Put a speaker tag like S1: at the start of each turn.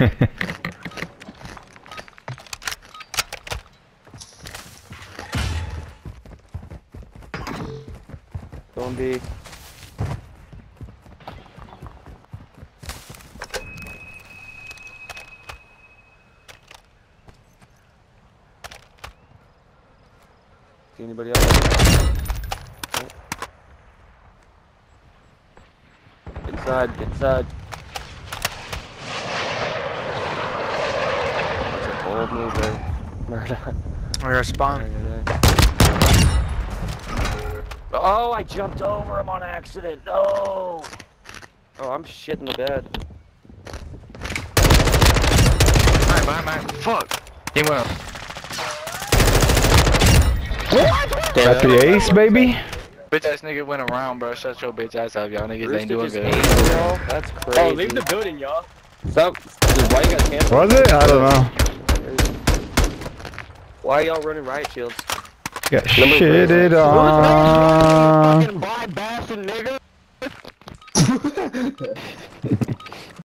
S1: Don't be. See anybody else? Inside, inside. That's a bold move there.
S2: We're gonna spawn.
S1: Oh, I jumped over him on accident. No. Oh, I'm shitting the bed.
S2: Mine. Fuck. Team well.
S3: Got the ace, baby.
S2: Bitch ass nigga went around, bro. Shut your bitch ass up, y'all niggas ain't doing good.
S1: That's crazy.
S4: Oh, leave the building, y'all.
S1: Stop. Why you got cancel?
S3: Was it? I don't know.
S1: Why are y'all running riot shields?
S3: Got shitted on.
S2: Fucking blind bastard nigga.